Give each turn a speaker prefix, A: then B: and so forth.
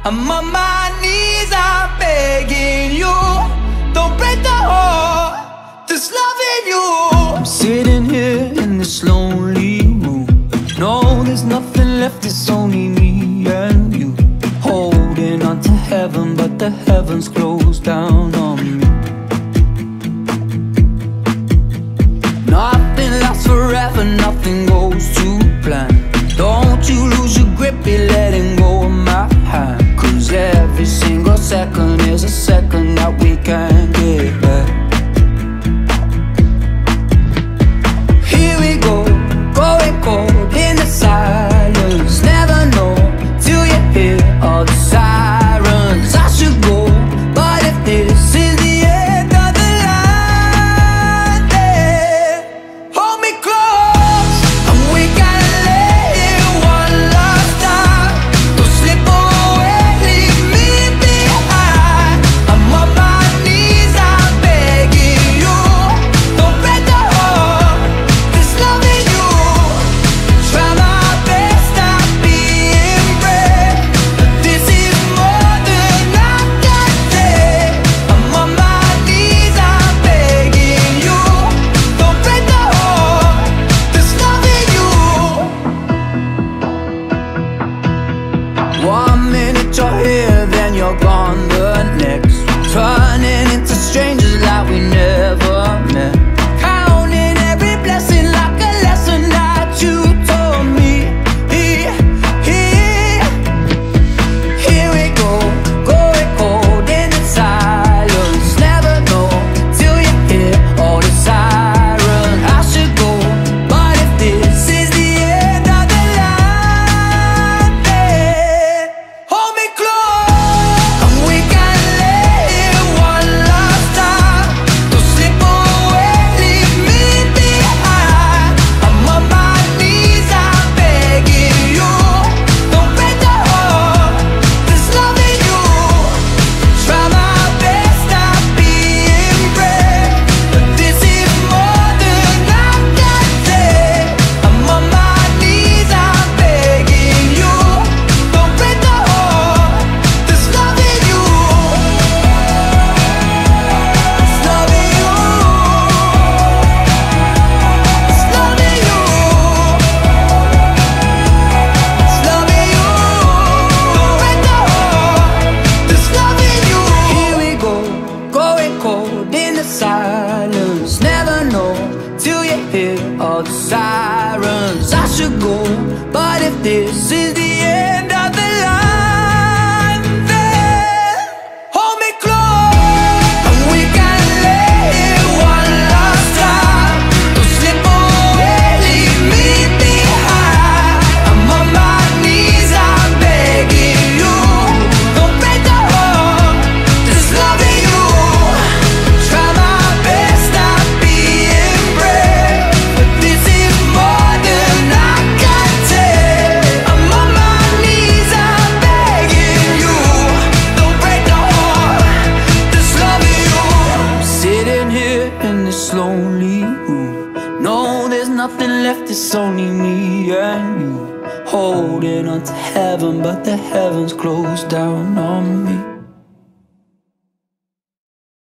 A: I'm on my knees, I'm begging you. Don't break the heart that's loving you. I'm sitting here in this lonely room. No, there's nothing left, it's only me and you. Holding on to heaven, but the heavens closed down on me. Nothing lasts forever, nothing goes to plan. Don't you lose your grip, be letting go of my hand. Cause every single second is a second that we can't get back. Here we go, going cold in the silence. Never know till you hear all the sirens. I should go, but if this is the end of the line, then hold me close, and we gotta lay here one last time. Don't slip away, leave me behind. I'm on my knees, I'm begging you. Don't break the heart that's loving you. Try my best not being brave, but this is more than I can take. I'm on my knees, I'm begging you. Don't break the heart that's loving you. 1 minute you're here, then you're gone the next. Turning into strangers like we never met. Counting every blessing like a lesson that you taught me. Here we go, going cold in the silence. Never know till you hear all the sirens. I should go, but if this is the end of the line, then hold me close, and we gotta lay here one last time. Don't slip away, leave me behind. I'm on my knees, I'm begging you. Don't break the heart that's loving you. Try my best not being brave, but this is more than I can take. I'm on my knees, I'm begging you. Don't break the heart that's loving you. It's loving you. It's loving you. It's loving you. Don't break the heart that's loving you. Here we go, going cold in the silence. Never know till you hear all the sirens. I should go, but if this is the end of the line, then hold me close, and we gotta lay here one last time. Don't slip away, leave me behind. I'm on my knees, I'm begging you. Don't break the heart that's loving you. Try my best not being brave, but this is more than I can take. I'm on my knees, I'm begging you. Don't break the heart that's loving you. I'm sitting here in this lonely room. No, there's nothing left, it's only me and you. Holding on to heaven, but the heavens closed down on me.